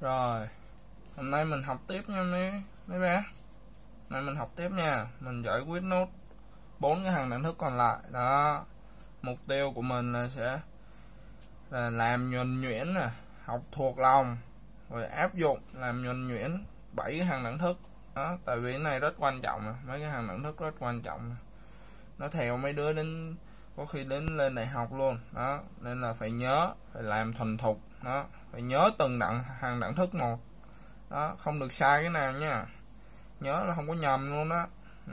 Rồi, hôm nay mình học tiếp nha mấy bé. Hôm nay mình học tiếp nha. Mình giải quyết nốt 4 cái hàng đẳng thức còn lại. Đó. Mục tiêu của mình là sẽ là làm nhuần nhuyễn nè, học thuộc lòng rồi áp dụng làm nhuần nhuyễn 7 cái hàng đẳng thức. Đó, tại vì cái này rất quan trọng nè, mấy cái hàng đẳng thức rất quan trọng nè. Nó theo mấy đứa đến có khi đến lên đại học luôn. Đó, nên là phải nhớ, phải làm thuần thục. Đó, phải nhớ từng hàng đẳng thức một. Đó, không được sai cái nào nha. Nhớ là không có nhầm luôn đó.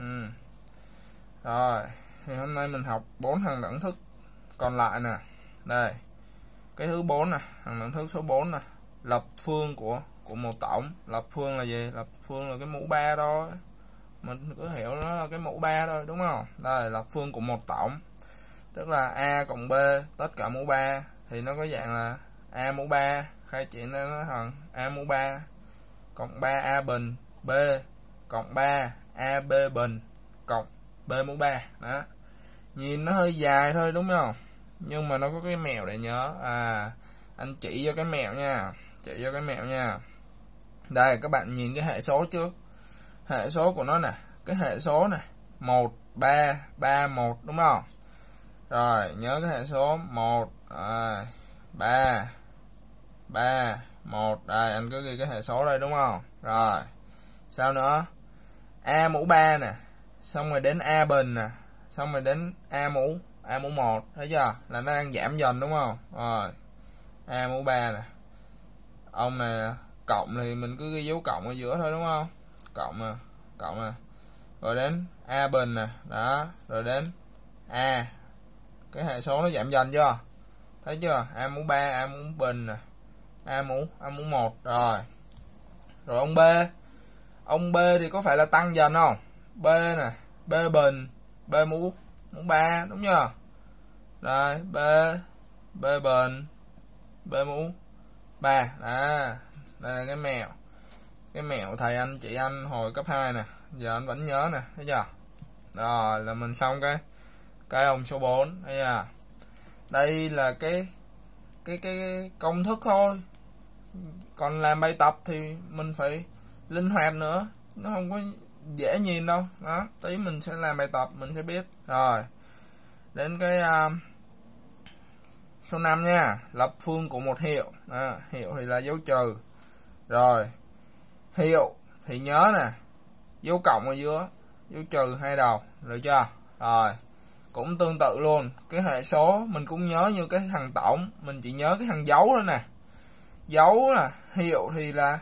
Rồi, thì hôm nay mình học 4 hàng đẳng thức còn lại nè. Đây. Cái thứ 4 nè, hàng đẳng thức số 4 nè, lập phương của một tổng. Lập phương là gì? Lập phương là cái mũ 3 thôi. Mình cứ hiểu nó là cái mũ 3 thôi, đúng không? Đây, lập phương của một tổng. Tức là A cộng B tất cả mũ 3 thì nó có dạng là A mũ 3 khai triển ra nó thành A mũ 3 cộng 3A bình B cộng 3AB bình cộng B mũ 3. Đó. Nhìn nó hơi dài thôi đúng không? Nhưng mà nó có cái mẹo để nhớ. Anh chỉ cho cái mẹo nha. Chỉ cho cái mẹo nha. Đây, các bạn nhìn cái hệ số trước. Hệ số của nó nè. Cái hệ số nè 1, 3, 3, 1 đúng không? Rồi, nhớ cái hệ số 1, 3, 3, 1. Đây, anh cứ ghi cái hệ số đây đúng không? Rồi, sao nữa? A mũ 3 nè. Xong rồi đến A bình nè. Xong rồi đến A mũ 1. Thấy chưa? Là nó đang giảm dần đúng không? Rồi, A mũ 3 nè. Ông này cộng thì mình cứ ghi dấu cộng ở giữa thôi đúng không? Cộng nè. Rồi đến A bình nè. Đó, rồi đến A. Cái hệ số nó giảm dần chưa? Thấy chưa? A mũ 3, A mũ bình nè. A mũ 1. Rồi. Rồi ông B. Ông B thì có phải là tăng dần không? B nè, B bình, B mũ 3 đúng chưa? Rồi, B bình, B mũ 3. Đó. Đây là cái mẹo. Cái mẹo thầy anh chị anh hồi cấp 2 nè, giờ anh vẫn nhớ nè, thấy chưa? Rồi là mình xong cái ông số 4, thấy chưa? Đây là cái công thức thôi. Còn làm bài tập thì mình phải linh hoạt nữa, nó không có dễ nhìn đâu. Đó, tí mình sẽ làm bài tập mình sẽ biết. Rồi, đến cái số 5 nha, lập phương của một hiệu. Hiệu thì là dấu trừ. Rồi, hiệu thì nhớ nè, dấu cộng ở giữa, dấu trừ hai đầu, được chưa? Rồi, cũng tương tự luôn, cái hệ số mình cũng nhớ như cái thằng tổng, mình chỉ nhớ cái thằng dấu thôi nè. Dấu là hiệu thì là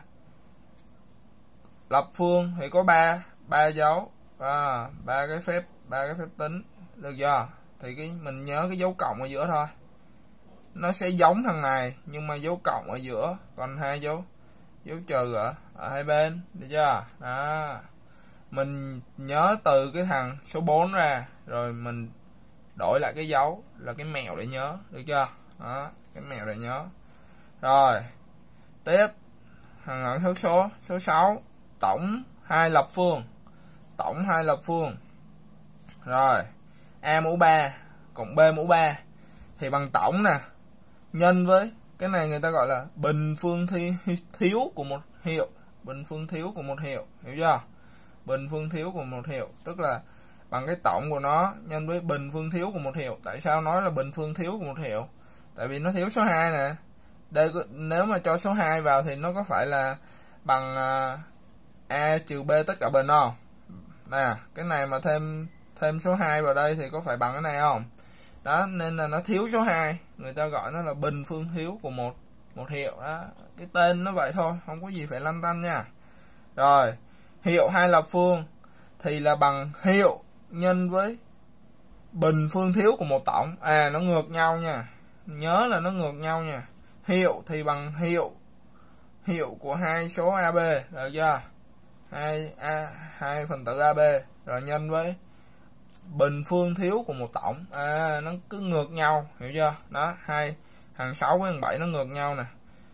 lập phương thì có 3 dấu, ba cái phép tính, được chưa? Thì mình nhớ cái dấu cộng ở giữa thôi. Nó sẽ giống thằng này nhưng mà dấu cộng ở giữa, còn hai dấu trừ ở hai bên, được chưa? Đó. Mình nhớ từ cái thằng số 4 ra rồi mình đổi lại cái dấu là cái mẹo để nhớ, được chưa? Đó, cái mẹo để nhớ. Rồi, tiếp hàng đẳng thức số 6, tổng hai lập phương. Tổng hai lập phương. Rồi, A mũ 3 cộng B mũ 3 thì bằng tổng nè, nhân với cái này người ta gọi là bình phương thiếu của một hiệu. Bình phương thiếu của một hiệu, hiểu chưa? Bình phương thiếu của một hiệu tức là bằng cái tổng của nó nhân với bình phương thiếu của một hiệu. Tại sao nói là bình phương thiếu của một hiệu? Tại vì nó thiếu số 2 nè. Đây, nếu mà cho số 2 vào thì nó có phải là bằng A trừ B tất cả bình không? Nè, cái này mà thêm số 2 vào đây thì có phải bằng cái này không? Đó, nên là nó thiếu số 2, người ta gọi nó là bình phương thiếu của một hiệu. Đó, cái tên nó vậy thôi, không có gì phải lăn tăn nha. Rồi, hiệu hai lập phương thì là bằng hiệu nhân với bình phương thiếu của một tổng. Nó ngược nhau nha, nhớ là nó ngược nhau nha. Hiệu thì bằng hiệu của hai số AB, được chưa? Hai phần tử AB rồi nhân với bình phương thiếu của một tổng. Nó cứ ngược nhau, hiểu chưa? Đó, thằng 6 với thằng 7 nó ngược nhau nè.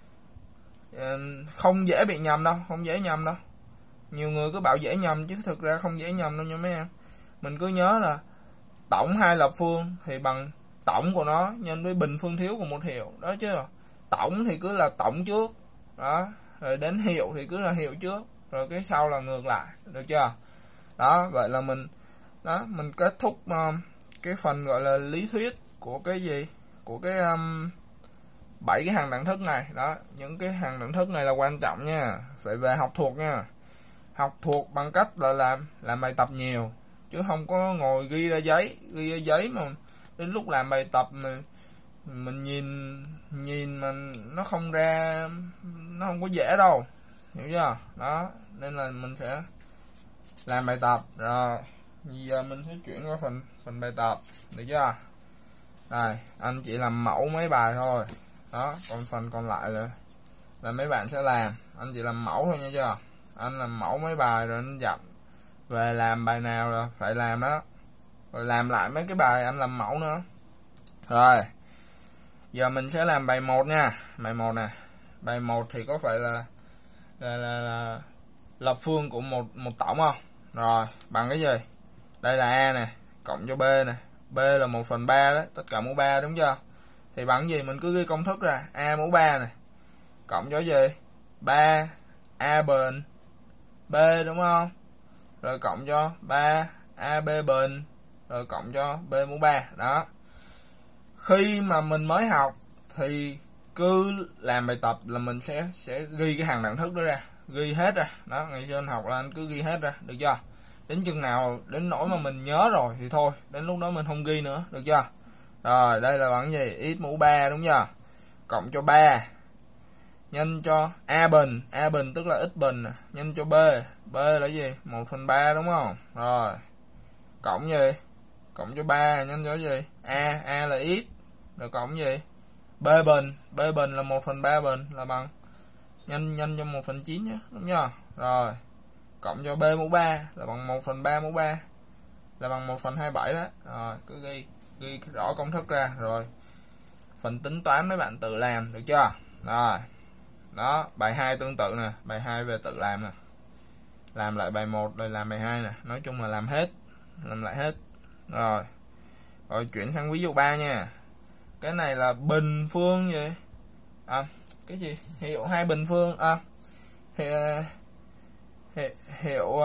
Không dễ bị nhầm đâu, không dễ nhầm đâu. Nhiều người cứ bảo dễ nhầm chứ thực ra không dễ nhầm đâu nha mấy em. Mình cứ nhớ là tổng hai lập phương thì bằng tổng của nó nhân với bình phương thiếu của một hiệu. Đó chứ. Tổng thì cứ là tổng trước. Đó, rồi đến hiệu thì cứ là hiệu trước, rồi cái sau là ngược lại, được chưa? Đó, vậy là mình kết thúc cái phần gọi là lý thuyết của cái gì, của cái 7 cái hàng đẳng thức này. Đó, những cái hàng đẳng thức này là quan trọng nha, phải về học thuộc nha. Học thuộc bằng cách là làm bài tập nhiều, chứ không có ngồi ghi ra giấy mà đến lúc làm bài tập mình nhìn mà nó không ra, nó không có dễ đâu, hiểu chưa? Đó, nên là mình sẽ làm bài tập. Rồi giờ mình sẽ chuyển qua phần bài tập, được chưa? Đây, anh chỉ làm mẫu mấy bài thôi. Đó, còn phần còn lại là mấy bạn sẽ làm, anh chỉ làm mẫu thôi nha chưa? Anh làm mẫu mấy bài rồi anh dặn về làm bài nào là phải làm đó, rồi làm lại mấy cái bài anh làm mẫu nữa. Rồi giờ mình sẽ làm bài 1 nha. Bài 1 nè, bài 1 thì có phải là lập phương của một tổng không? Rồi bằng cái gì? Đây là A nè, cộng cho B nè, B là 1/3 đó, tất cả mũ 3, đúng chưa? Thì bằng gì? Mình cứ ghi công thức ra, A mũ 3 nè, cộng cho gì? 3 A bình B, đúng không? Rồi cộng cho 3 AB bình, rồi cộng cho B mũ 3. Đó, khi mà mình mới học thì cứ làm bài tập là mình sẽ ghi cái hàng đẳng thức đó ra, ghi hết ra. Đó, ngày xưa anh học là anh cứ ghi hết ra, được chưa? Đến chừng nào đến nỗi mà mình nhớ rồi thì thôi, đến lúc đó mình không ghi nữa, được chưa? Rồi đây là bằng gì? X mũ 3, đúng chưa? Cộng cho 3 nhân cho A bình tức là x bình, nhân cho B là gì? 1/3, đúng không? Rồi cộng gì? Cộng cho 3 nhân cho gì? A là x, rồi cộng gì? B bình là 1/3 bình là bằng nhân cho 1/9 nhé, đúng chưa? Rồi cộng cho B mũ 3 là bằng 1/3 mũ 3 là bằng 1/27 đó. Rồi cứ ghi rõ công thức ra, rồi phần tính toán mấy bạn tự làm, được chưa? Rồi đó, bài 2 tương tự nè, bài 2 về tự làm nè, làm lại bài 1 rồi làm bài 2 nè, nói chung là làm lại hết. Rồi chuyển sang ví dụ 3 nha. Cái này là bình phương gì? Cái gì? Hiệu hai bình phương, hiệu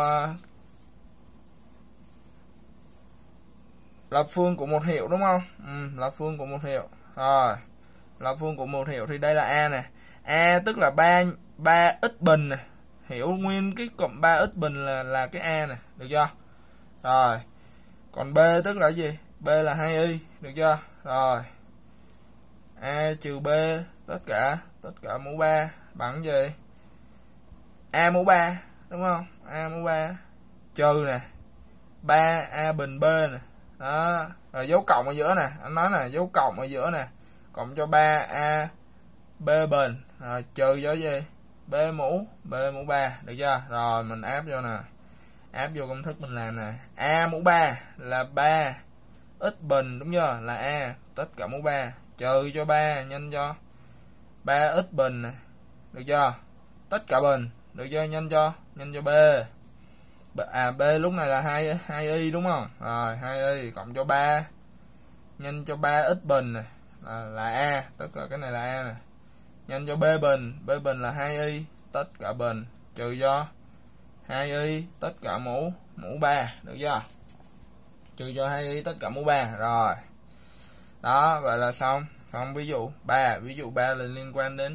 lập phương của một hiệu, đúng không? Lập phương của một hiệu. Rồi lập phương của một hiệu thì đây là A nè, A tức là 3 x bình nè, hiểu nguyên cái cộng 3 x bình là cái A nè, được chưa? Rồi còn B tức là gì? B là 2y, được chưa? Rồi A trừ B tất cả mũ 3 bằng gì? A mũ 3, đúng không? A mũ 3 trừ nè 3 A bình B nè. Đó, rồi dấu cộng ở giữa nè, anh nói nè, dấu cộng ở giữa nè, cộng cho 3 A B bình, rồi trừ cho gì? B mũ 3, được chưa? Rồi mình áp vô nè, áp vô công thức mình làm nè. A mũ 3 là 3 x bình, đúng chưa? Là A tất cả mũ 3 trừ cho 3 nhân cho 3 x bình này, được chưa? Tất cả bình, được chưa? Nhân cho B. B lúc này là 2y, đúng không? Rồi 2y cộng cho 3 nhân cho 3 x bình này là A, tất cả cái này là A nè, nhân cho B bình là 2y tất cả bình, trừ cho 2y tất cả mũ 3, được chưa? Trừ cho 2y tất cả mũ 3. Rồi đó, vậy là xong ví dụ 3. Ví dụ 3 là liên quan đến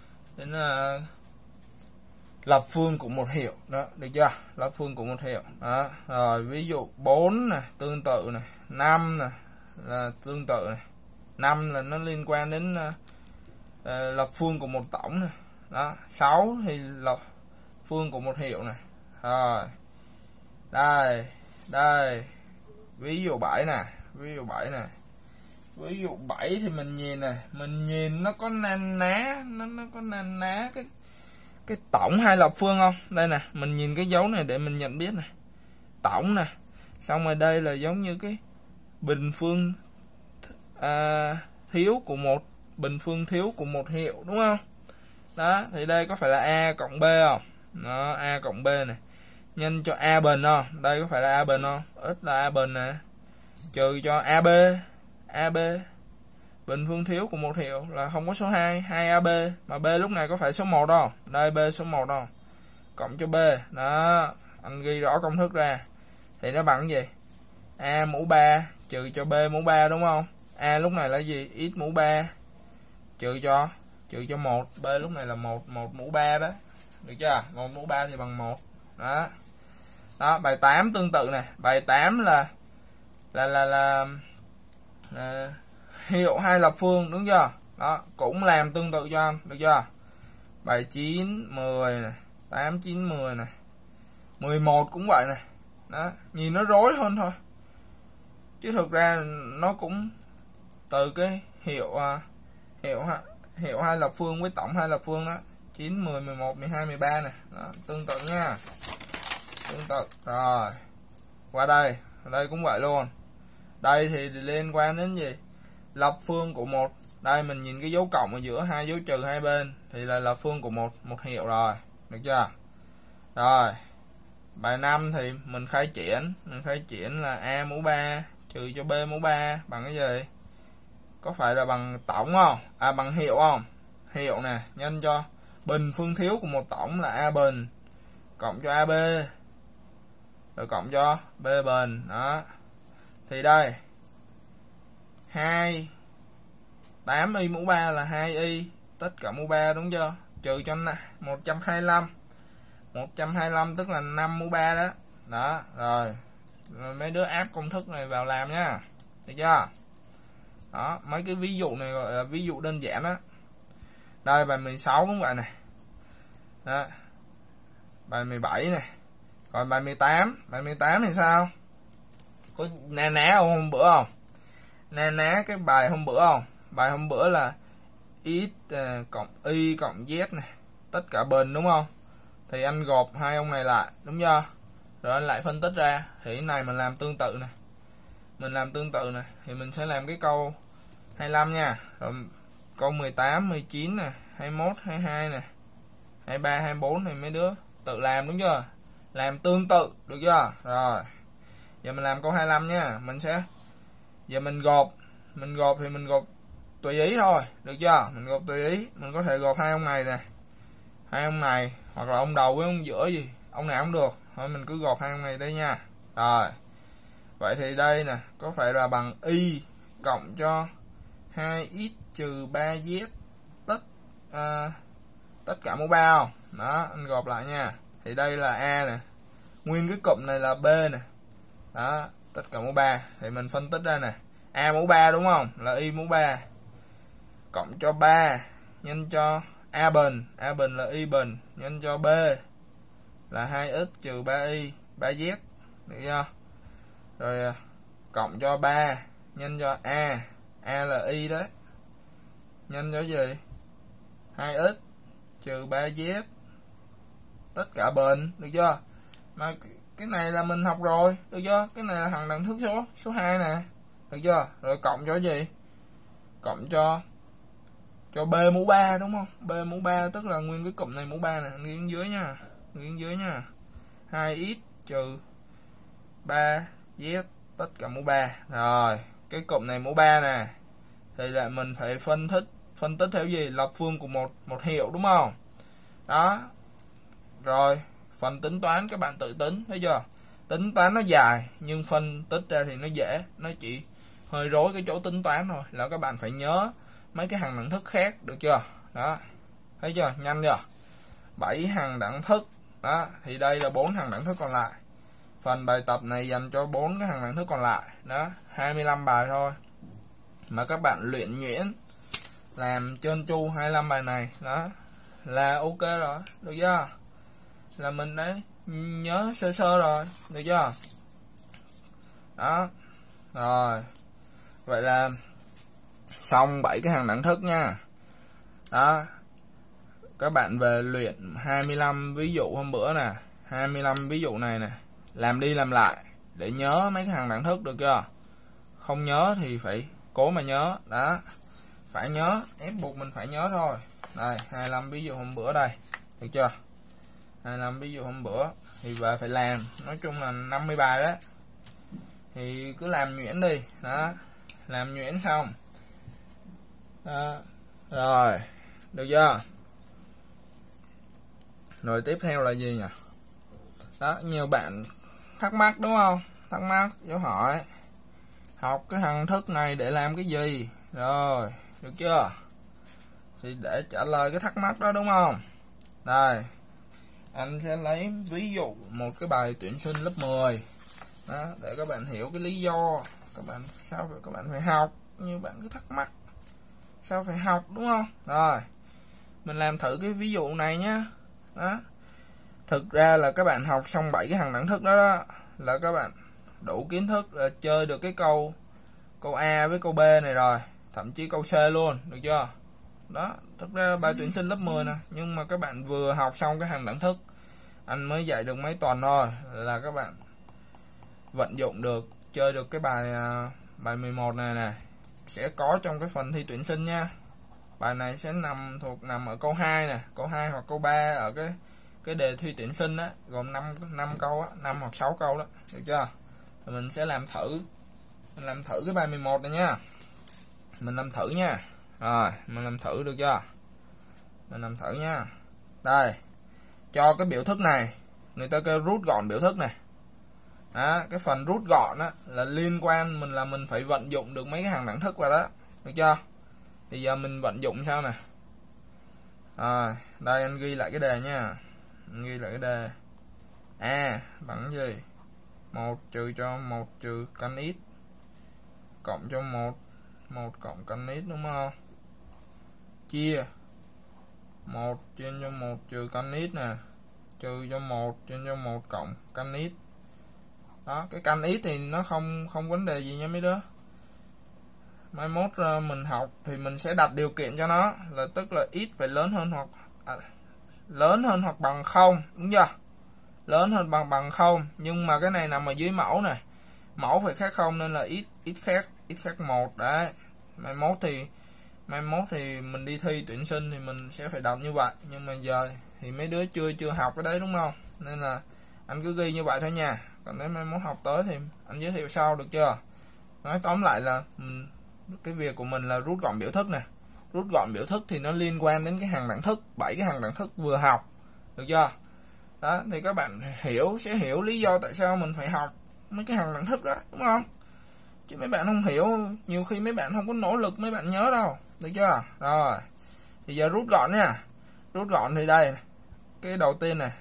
lập phương của một hiệu đó, được chưa? Lập phương của một hiệu đó. Rồi ví dụ 4 nè, tương tự này, 5 nè là tương tự này. 5 là nó liên quan đến lập phương của một tổng này. Đó, 6 thì lập phương của một hiệu này. Rồi đây ví dụ 7 nè, ví dụ 7 thì mình nhìn này, nó có nan ná cái tổng hai lập phương không? Đây nè, mình nhìn cái dấu này để mình nhận biết này, tổng nè, xong rồi đây là giống như cái bình phương thiếu của một hiệu, đúng không? Đó, thì đây có phải là A cộng B không? Đó, A cộng B này nhân cho A bình không? Đây có phải là A bình không? X là A bình nè, trừ cho AB bình phương thiếu của một hiệu là không có số 2, 2AB, mà B lúc này có phải số 1 đâu. Đây B số 1 đâu. Cộng cho B. Đó, anh ghi rõ công thức ra. Thì nó bằng gì? A mũ 3 trừ cho B mũ 3 đúng không? A lúc này là gì? X mũ 3 trừ cho 1, B lúc này là 1 mũ 3 đó. Được chưa? 1 mũ 3 thì bằng 1. Đó. Đó, bài 8 tương tự này. Bài 8 là hiệu hai lập phương, đúng chưa? Đó, cũng làm tương tự cho anh, được chưa? Bài 9, 10 này, 8, 9, 10 này. 11 cũng vậy này. Đó, nhìn nó rối hơn thôi. Chứ thực ra nó cũng từ cái hiệu hai lập phương với tổng hai lập phương đó. 9, 10, 11, 12, 13 này. Đó, tương tự nha. Tương tự. Rồi. Qua đây, ở đây cũng vậy luôn. Đây thì liên quan đến gì? Lập phương của một. Đây mình nhìn cái dấu cộng ở giữa hai dấu trừ hai bên thì là lập phương của một hiệu rồi, được chưa? Rồi. Bài 5 thì mình khai triển là A mũ 3 trừ cho B mũ 3 bằng cái gì? Có phải là bằng tổng không? À, bằng hiệu không? Hiệu nè, nhân cho bình phương thiếu của một tổng là A bình cộng cho AB rồi cộng cho B bình. Đó. Thì đây 8y mũ 3 là 2y tất cả mũ 3, đúng chưa? Trừ cho 125 tức là 5 mũ 3 đó. Đó, rồi mấy đứa áp công thức này vào làm nha, được chưa? Đó, mấy cái ví dụ này gọi là ví dụ đơn giản đó. Đây bài 16 cũng vậy này. Đó. Bài 17 này. Còn bài 18 thì sao? Có na ná hôm bữa không? Na ná cái bài hôm bữa không? Bài hôm bữa là x cộng y cộng z này, tất cả bình, đúng không? Thì anh gộp hai ông này lại, đúng chưa? Rồi anh lại phân tích ra. Thì cái này mình làm tương tự này. Thì mình sẽ làm cái câu 25 nha. Rồi câu 18, 19 nè, 21, 22 nè, 23, 24 thì mấy đứa tự làm, đúng chưa? Làm tương tự, được chưa? Rồi. Giờ mình làm câu 25 nha. Giờ mình gộp thì mình gộp tùy ý thôi, được chưa? Mình gộp tùy ý, mình có thể gộp hai ông này nè. Hai ông này hoặc là ông đầu với ông giữa gì, ông nào cũng được. Thôi mình cứ gộp hai ông này đây nha. Rồi. Vậy thì đây nè, có phải là bằng y cộng cho 2x trừ 3z tất cả mũ 3 không? Đó, anh gộp lại nha. Thì đây là A nè. Nguyên cái cụm này là B nè. Đó, tất cả mũ 3 thì mình phân tích ra nè. A mũ 3 đúng không? Là y mũ 3 cộng cho 3 nhân cho A bình là y bình nhân cho B là 2x trừ 3y 3z, được chưa? Rồi cộng cho 3 nhân cho A là y đấy, nhân cho gì? 2x trừ 3z tất cả bình, được chưa? Mà cái này là mình học rồi, được chưa? Cái này là hằng đẳng thức số 2 nè, được chưa? Rồi cộng cho gì? Cộng cho B mũ 3, đúng không? B mũ 3 tức là nguyên cái cụm này mũ 3 nè, ghi dưới nha. 2x trừ 3z tất cả mũ 3. Rồi, cái cụm này mũ 3 nè. Thì là mình phải phân tích theo gì? Lập phương của một hiệu, đúng không? Đó. Rồi, phần tính toán các bạn tự tính, thấy chưa? Tính toán nó dài nhưng phân tích ra thì nó dễ, nó chỉ hơi rối cái chỗ tính toán thôi, là các bạn phải nhớ mấy cái hằng đẳng thức khác, được chưa? Đó. Thấy chưa? Nhanh chưa? 7 hằng đẳng thức. Đó, thì đây là 4 hằng đẳng thức còn lại. Phần bài tập này dành cho 4 cái hằng đẳng thức còn lại. Đó, 25 bài thôi. Mà các bạn luyện nhuyễn làm trơn tru 25 bài này, đó là ok rồi, được chưa? Là mình đã nhớ sơ rồi, được chưa? Đó. Rồi. Vậy là xong 7 cái hằng đẳng thức nha. Đó. Các bạn về luyện 25 ví dụ hôm bữa nè, 25 ví dụ này nè, làm đi làm lại để nhớ mấy cái hằng đẳng thức, được chưa? Không nhớ thì phải cố mà nhớ. Đó. Phải nhớ, ép buộc mình phải nhớ thôi. Đây, 25 ví dụ hôm bữa đây, được chưa? 25 ví dụ hôm bữa thì về phải làm, nói chung là 50 bài đó. Thì cứ làm nhuyễn đi. Đó. Làm nhuyễn xong Đó. Rồi, được chưa? Rồi tiếp theo là gì nhỉ? Đó, nhiều bạn thắc mắc đúng không? Thắc mắc, dấu hỏi. Học cái hằng thức này để làm cái gì? Rồi, được chưa? Thì để trả lời cái thắc mắc đó đúng không? Đây, anh sẽ lấy ví dụ một cái bài tuyển sinh lớp 10. Đó, để các bạn hiểu cái lý do sao các bạn phải học. Như bạn cứ thắc mắc sao phải học đúng không? Rồi, mình làm thử cái ví dụ này nhá. Đó. Thực ra là các bạn học xong 7 cái hằng đẳng thức đó, là các bạn đủ kiến thức là chơi được cái câu A với câu B này rồi, thậm chí câu C luôn, được chưa? Đó, thực ra bài tuyển sinh lớp 10 nè, nhưng mà các bạn vừa học xong cái hằng đẳng thức, anh mới dạy được mấy tuần thôi, là các bạn vận dụng được, chơi được cái bài 11 này nè, sẽ có trong cái phần thi tuyển sinh nha. Bài này sẽ nằm ở câu 2 nè, câu 2 hoặc câu 3 ở cái đề thi tuyển sinh á, gồm 5 câu á, 5 hoặc 6 câu đó, được chưa? Thì mình sẽ làm thử cái bài 11 này nha. Mình làm thử nha. Rồi, mình làm thử được chưa? Mình làm thử nha. Đây, cho cái biểu thức này, người ta kêu rút gọn biểu thức này. Đó, cái phần rút gọn á là liên quan mình phải vận dụng được mấy cái hằng đẳng thức vào đó, được chưa? Thì giờ mình vận dụng sao nè? Rồi, đây anh ghi lại cái đề nha. Anh ghi lại cái đề. A bằng gì? 1 trừ cho 1 trừ căn x cộng cho 1 cộng căn x đúng không? Chia 1 trên cho 1 trừ căn x nè, trừ cho 1 trên cho 1 cộng căn x. Đó, cái căn x thì nó không vấn đề gì nha mấy đứa. Mai mốt mình học thì mình sẽ đặt điều kiện cho nó, là tức là x phải lớn hơn hoặc bằng 0, đúng chưa? Lớn hơn bằng 0, nhưng mà cái này nằm ở dưới mẫu này. Mẫu phải khác 0 nên là x khác 1 đấy. Mai mốt thì mình đi thi tuyển sinh thì mình sẽ phải đọc như vậy, nhưng mà giờ thì mấy đứa chưa học cái đấy đúng không? Nên là anh cứ ghi như vậy thôi nha. Còn nếu mai mốt học tới thì anh giới thiệu sau, được chưa? Nói tóm lại là cái việc của mình là rút gọn biểu thức nè. Rút gọn biểu thức thì nó liên quan đến cái hằng đẳng thức, 7 cái hằng đẳng thức vừa học, được chưa? Đó, thì các bạn sẽ hiểu lý do tại sao mình phải học mấy cái hằng đẳng thức đó, đúng không? Chứ mấy bạn không hiểu, nhiều khi mấy bạn không có nỗ lực mấy bạn nhớ đâu, được chưa? Rồi, thì giờ rút gọn nha. Rút gọn thì đây, cái đầu tiên này,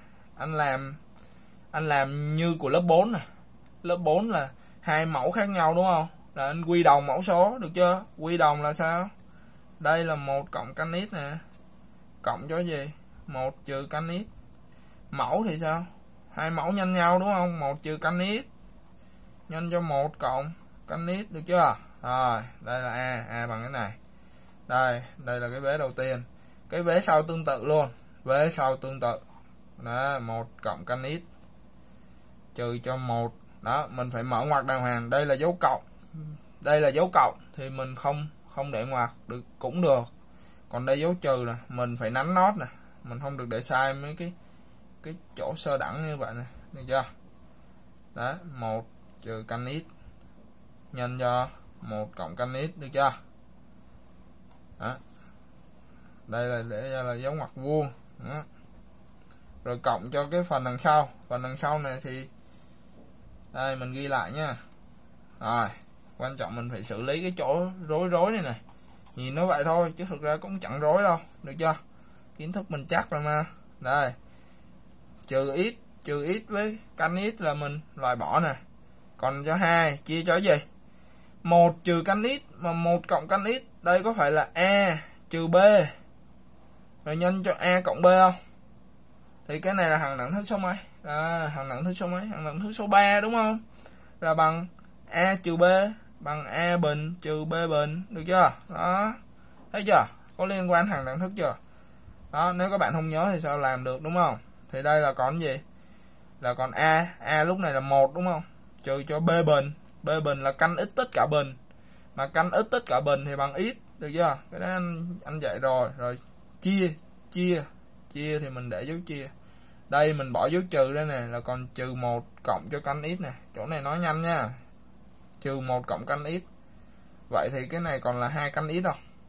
anh làm như của lớp 4 nè. Lớp 4 là hai mẫu khác nhau đúng không? Là anh quy đồng mẫu số, được chưa? Quy đồng là sao? Đây là 1 cộng căn x nè, cộng cho gì? 1 trừ căn x. Mẫu thì sao? Hai mẫu nhân nhau đúng không? 1 trừ căn x nhân cho 1 cộng căn x, được chưa? Rồi, đây là A bằng cái này. Đây là cái vế đầu tiên. Cái vế sau tương tự luôn. Vế sau tương tự. Đó, 1 cộng căn x trừ cho 1. Đó, mình phải mở ngoặc đàng hoàng. Đây là dấu cộng. Đây là dấu cộng thì mình không để ngoặc được cũng được. Còn đây dấu trừ nè, mình phải nắn nót nè, mình không được để sai mấy cái chỗ sơ đẳng như vậy nè, được chưa? Đó, 1 trừ căn x nhân cho 1 cộng căn x, được chưa? Đó. Đây là để ra là dấu ngoặc vuông. Đó. Rồi cộng cho cái phần đằng sau. Phần đằng sau này thì đây mình ghi lại nha. Rồi, quan trọng mình phải xử lý cái chỗ rối này này. Nhìn nó vậy thôi chứ thực ra cũng chẳng rối đâu, được chưa? Kiến thức mình chắc rồi mà. Đây, trừ x với căn x là mình loại bỏ nè. Còn cho 2 chia cho gì? 1 trừ căn x mà 1 cộng căn x, đây có phải là a trừ b rồi nhân cho a cộng b không? Thì cái này là hằng đẳng thức số mấy? Hằng đẳng thức số mấy? Hằng đẳng thức số 3 đúng không? Là bằng a trừ b bằng a bình trừ b bình, được chưa? Đó, thấy chưa? Có liên quan hằng đẳng thức chưa? Đó, nếu các bạn không nhớ thì sao làm được, đúng không? Thì đây là còn gì? Là còn a lúc này là 1 đúng không? Trừ cho b bình là căn x tất cả bình, mà căn x tất cả bình thì bằng x, được chưa? Cái đó anh dạy rồi. Rồi chia thì mình để dấu chia. Đây mình bỏ dấu trừ đây nè, là còn trừ 1 cộng cho căn x nè. Chỗ này nói nhanh nha. Trừ 1 cộng căn x. Vậy thì cái này còn là 2 căn x không?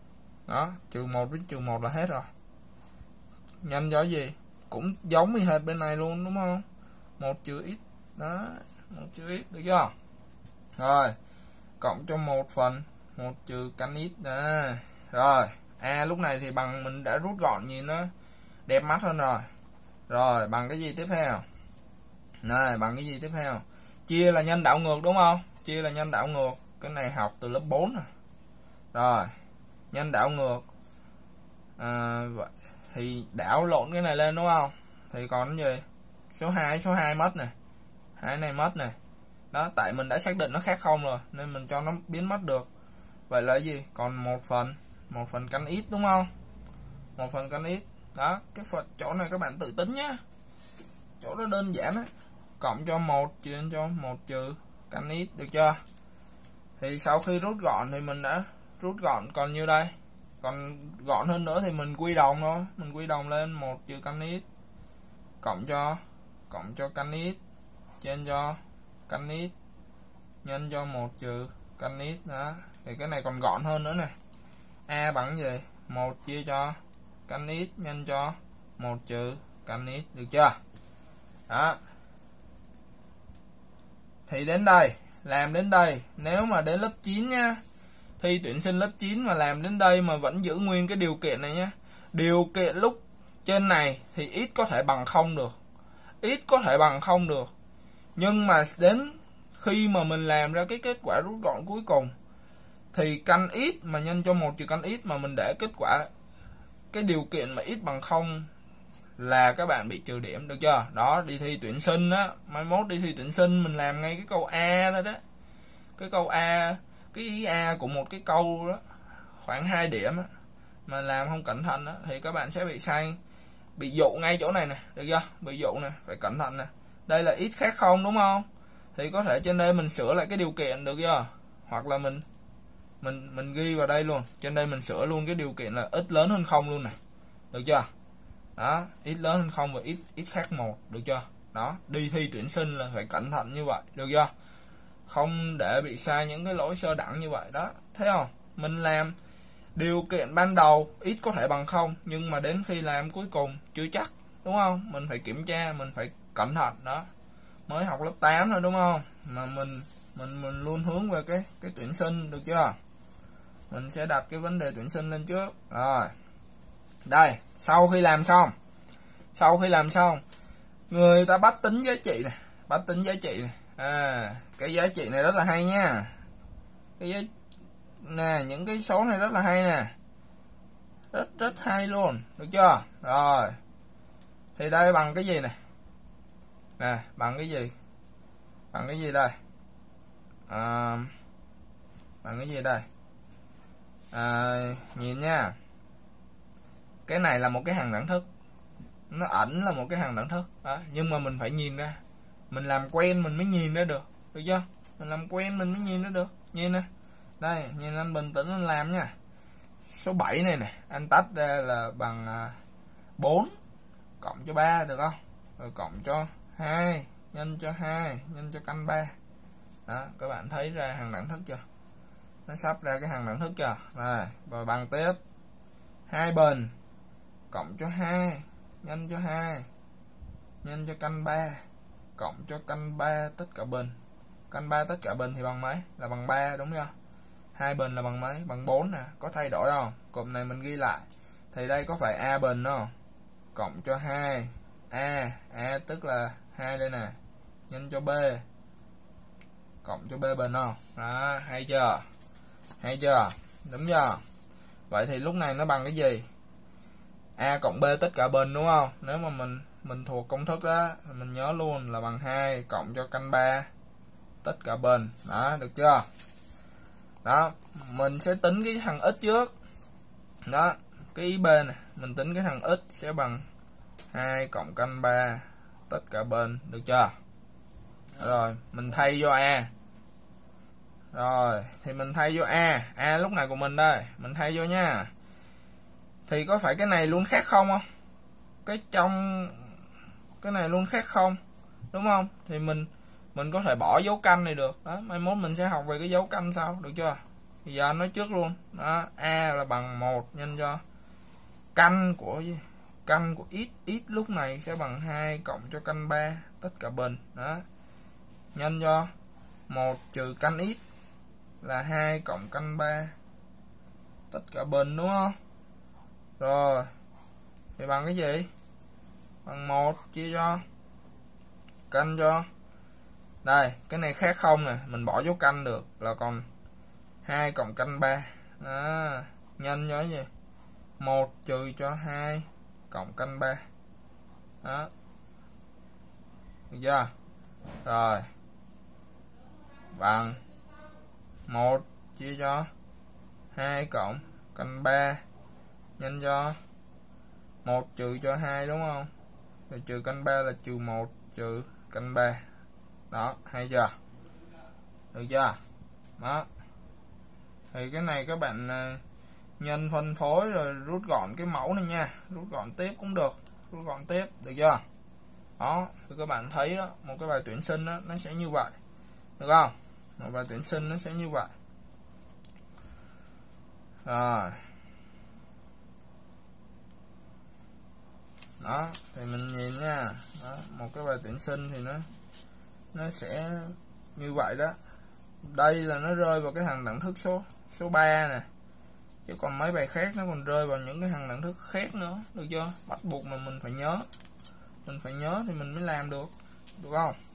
Đó, trừ 1 với trừ 1 là hết rồi. Nhân cho gì? Cũng giống như hệt bên này luôn đúng không? 1 trừ x. Đó, 1 trừ x được chưa? Rồi, cộng cho 1 phần 1 trừ căn x. Đó. Rồi, A lúc này thì bằng mình đã rút gọn nhìn nó đẹp mắt hơn rồi. Rồi, bằng cái gì tiếp theo? Này, bằng cái gì tiếp theo? Chia là nhân đảo ngược đúng không? Chia là nhân đảo ngược. Cái này học từ lớp 4 rồi. Rồi, nhân đảo ngược. Vậy thì đảo lộn cái này lên đúng không? Thì còn cái gì? Số 2 mất này. 2 này mất này. Đó, tại mình đã xác định nó khác không rồi nên mình cho nó biến mất được. Vậy là cái gì? Còn 1 phần căn x đúng không? 1 phần căn x. Đó, cái phần chỗ này các bạn tự tính nhá. Chỗ đó đơn giản á. Cộng cho 1 chia cho 1 trừ căn x được chưa? Thì sau khi rút gọn thì mình đã rút gọn còn nhiêu đây? Còn gọn hơn nữa thì mình quy đồng thôi, mình quy đồng lên 1 trừ căn x cộng cho căn x trên cho căn x nhân cho 1 trừ căn x. Đó, thì cái này còn gọn hơn nữa này. A bằng gì? 1 chia cho căn x nhân cho 1 trừ căn x được chưa? Đó. Thì đến đây, làm đến đây, nếu mà đến lớp 9 nha, thi tuyển sinh lớp 9 mà làm đến đây mà vẫn giữ nguyên cái điều kiện này nhé. Điều kiện lúc trên này thì x có thể bằng 0 được. X có thể bằng 0 được. Nhưng mà đến khi mà mình làm ra cái kết quả rút gọn cuối cùng thì căn x mà nhân cho 1 trừ căn x mà mình để kết quả cái điều kiện mà x bằng 0 là các bạn bị trừ điểm được chưa? Đó, đi thi tuyển sinh á, mai mốt đi thi tuyển sinh mình làm ngay cái câu A đó đó. Cái câu A, cái ý A của một cái câu đó khoảng 2 điểm á, mà làm không cẩn thận á thì các bạn sẽ bị sai, bị dụ ngay chỗ này nè, được chưa? Bị dụ nè, phải cẩn thận nè. Đây là x khác 0 đúng không? Thì có thể trên đây mình sửa lại cái điều kiện được chưa? Hoặc là mình ghi vào đây luôn, trên đây mình sửa luôn cái điều kiện là x lớn hơn 0 luôn này. Được chưa? Đó, x lớn hơn 0 và x khác 1, được chưa? Đó, đi thi tuyển sinh là phải cẩn thận như vậy, được chưa? Không để bị sai những cái lỗi sơ đẳng như vậy đó. Thấy không? Mình làm điều kiện ban đầu x có thể bằng 0, nhưng mà đến khi làm cuối cùng chưa chắc, đúng không? Mình phải kiểm tra, mình phải cẩn thận đó. Mới học lớp 8 thôi đúng không? Mà mình luôn hướng về cái tuyển sinh, được chưa? Mình sẽ đặt cái vấn đề tuyển sinh lên trước. Rồi. Đây, sau khi làm xong, người ta bắt tính giá trị này, cái giá trị này rất là hay nha. Những cái số này rất là hay nè. Rất hay luôn, được chưa? Rồi. Thì đây bằng cái gì này? Nè, bằng cái gì? Bằng cái gì đây? Bằng cái gì đây? Nhìn nha. Cái này là một cái hàng đẳng thức. Nó ẩn là một cái hàng đẳng thức đó, nhưng mà mình phải nhìn ra. Mình làm quen mình mới nhìn ra được, được chưa? Mình làm quen mình mới nhìn ra được. Nhìn nè. Đây, nhìn anh bình tĩnh anh làm nha. Số 7 này nè, anh tách ra là bằng 4 cộng cho 3 được không? Rồi cộng cho 2 nhân cho 2 nhân cho căn 3. Đó, các bạn thấy ra hàng đẳng thức chưa? Nó sắp ra cái hàng đẳng thức chưa? Rồi bằng tiếp. 2 bình cộng cho 2 nhân cho 2 nhân cho căn 3 cộng cho căn 3 tất cả bình. Căn 3 tất cả bình thì bằng mấy? Là bằng 3 đúng chưa? 2 bình là bằng mấy? Bằng 4 nè. Có thay đổi không? Cụm này mình ghi lại. Thì đây có phải A bình không? Cộng cho 2 A tức là 2 đây nè, nhân cho B cộng cho B bình không? Đó, hay chưa? Đúng chưa? Vậy thì lúc này nó bằng cái gì? A cộng B tất cả bình đúng không? Nếu mà mình thuộc công thức đó, mình nhớ luôn là bằng 2 cộng cho căn 3 tất cả bình. Đó, được chưa? Đó, mình sẽ tính cái thằng x trước. Đó, cái ý B này, mình tính cái thằng x sẽ bằng 2 cộng căn 3 tất cả bên, được chưa? Rồi, mình thay vô A. Rồi, thì mình thay vô A lúc này của mình đây, mình thay vô nha. Thì có phải cái này luôn khác không? Cái trong cái này luôn khác không? Đúng không? Thì mình có thể bỏ dấu căn này được. Đó, mai mốt mình sẽ học về cái dấu căn sau, được chưa? Thì giờ anh nói trước luôn đó, A là bằng 1 nhân cho căn của x lúc này sẽ bằng 2 cộng cho căn 3 tất cả bình đó, nhân cho 1 trừ căn x là 2 cộng căn 3 tất cả bình, đúng không? Rồi thì bằng cái gì? Bằng 1 chia cho căn cho đây, cái này khác không nè, mình bỏ dấu căn được là còn 2 cộng căn 3 đó, nhân cho cái gì? 1 trừ cho 2 cộng căn 3 đó, được chưa? Rồi bằng 1 chia cho 2 cộng căn 3 nhân cho 1 trừ cho 2, đúng không? Rồi trừ căn 3 là trừ 1 trừ căn 3 đó, hay chưa? Được chưa? Đó thì cái này các bạn nhân phân phối rồi rút gọn cái mẫu này nha, rút gọn tiếp cũng được, rút gọn tiếp, được chưa? Đó thì các bạn thấy đó, một cái bài tuyển sinh đó, nó sẽ như vậy, được không? Một bài tuyển sinh nó sẽ như vậy. Rồi đó thì mình nhìn nha, đó, một cái bài tuyển sinh thì nó sẽ như vậy đó. Đây là nó rơi vào cái hàng đẳng thức số 3 nè, chứ còn mấy bài khác nó còn rơi vào những cái hàng đẳng thức khác nữa, được chưa? Bắt buộc mà mình phải nhớ thì mình mới làm được, được không?